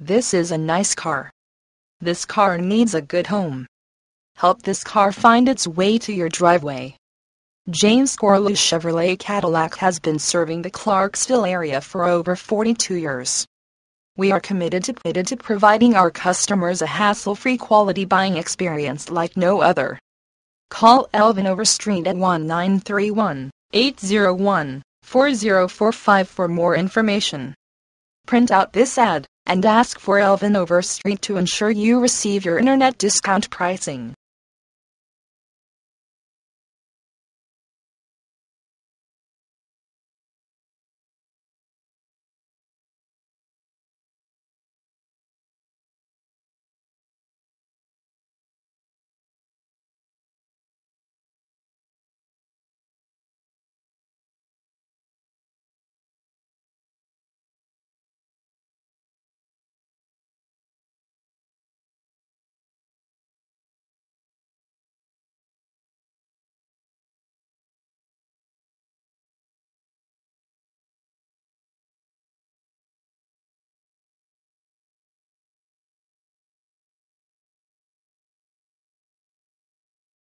This is a nice car. This car needs a good home. Help this car find its way to your driveway. James Corlew Chevrolet Cadillac has been serving the Clarksville area for over 42 years. We are committed to providing our customers a hassle-free quality buying experience like no other. Call Elvin Overstreet at 1931-801-4045 for more information. Print out this ad and ask for Elvin Overstreet to ensure you receive your internet discount pricing.